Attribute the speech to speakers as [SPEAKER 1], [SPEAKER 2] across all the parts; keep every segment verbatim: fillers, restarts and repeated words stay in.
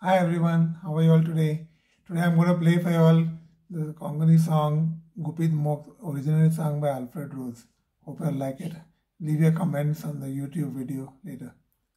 [SPEAKER 1] Hi everyone, how are you all today? Today I'm going to play for you all the Konkani song Gupit Mog, originally sung by Alfred. Hope you all like it. Leave your comments on the YouTube video later.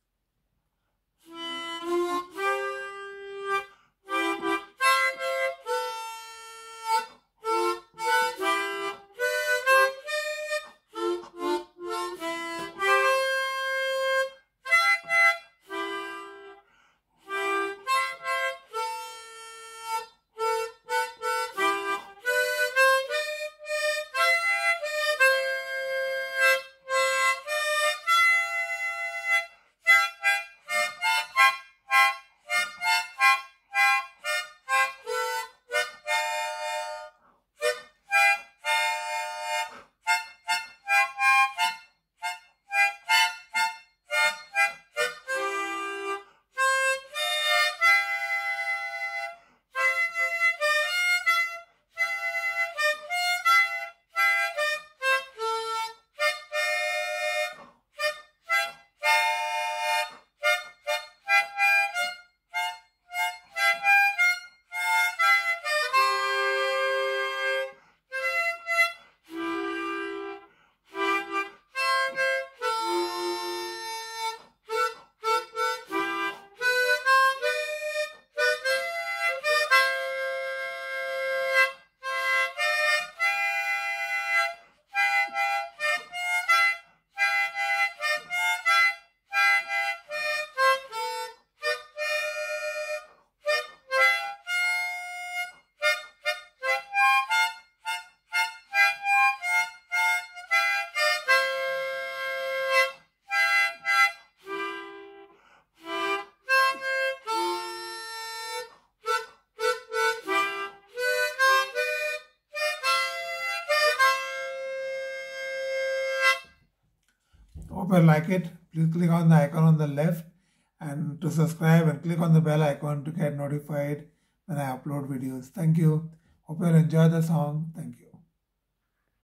[SPEAKER 1] Hope you like it. Please click on the icon on the left and to subscribe, and click on the bell icon to get notified when I upload videos. Thank you. Hope you enjoy the song. Thank you.